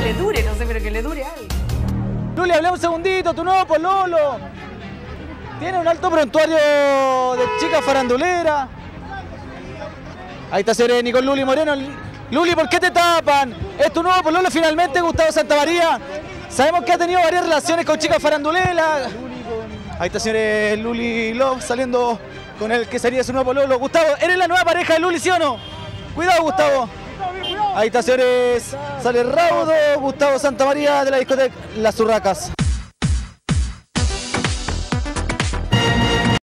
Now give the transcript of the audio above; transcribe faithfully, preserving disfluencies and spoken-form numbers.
le dure, no sé, pero que le dure algo. Luli, hablemos un segundito, tu nuevo pololo. Tiene un alto prontuario de chica farandulera. Ahí está señor Nicole Luli Moreno. Luli, ¿por qué te tapan? ¿Es tu nuevo pololo finalmente, Gustavo Santamaría? Sabemos que ha tenido varias relaciones con chicas faranduleras. Ahí está señor Luli Love saliendo con el que sería su nuevo pololo. Gustavo, ¿eres la nueva pareja de Luli, sí o no? Cuidado, Gustavo. Ahí está señores, sale Raudo, Gustavo Santamaría de la discoteca Las Urracas.